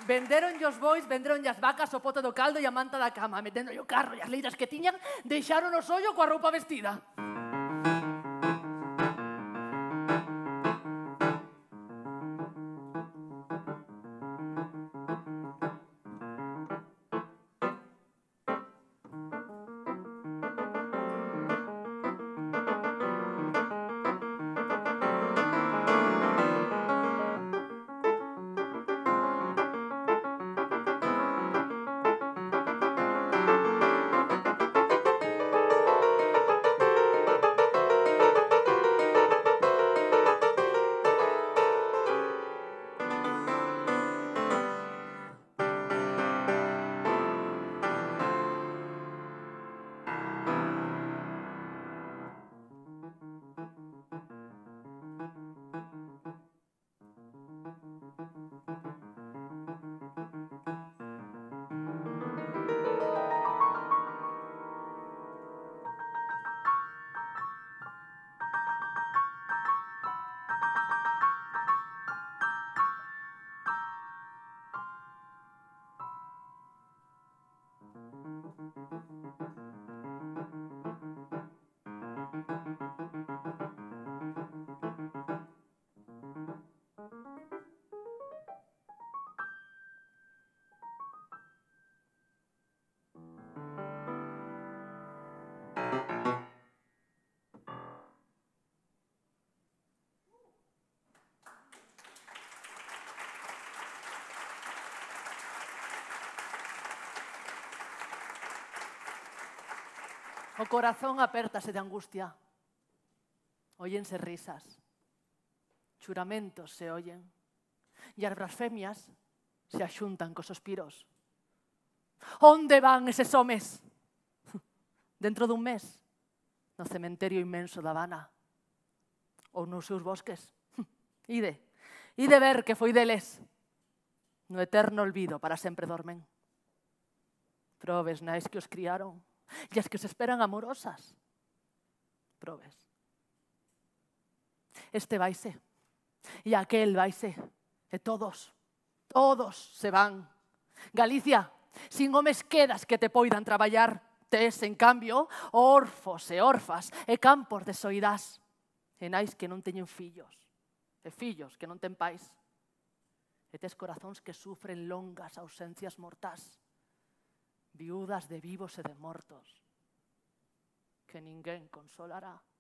Venderon os bois, venderon as vacas, o poto do caldo e a manta da cama. Metendo o carro e as leiras que tiñan, deixaron o sollo coa roupa vestida. O corazón apértase de angustia. Óyense risas. Churamentos se oyen. E as blasfemias se axuntan cos suspiros. Onde van eses homes? Dentro dun mes, no cementerio inmenso da Habana. Ou nos seus bosques. Ide ver que foi deles. No eterno olvido para sempre dormen. Probes nais que os criaron. E as que os esperan amorosas. Probes. Este vaise. E aquel vaise. E todos se van. Galicia, sin homes quedas que te poidan traballar. Tes, en cambio, orfos e orfas e campos de soidás. E nais que non teñen fillos. E fillos que non ten pais. E tes corazóns que sufren longas ausencias mortás. Viudas de vivos e de mortos, que ninguén consolará.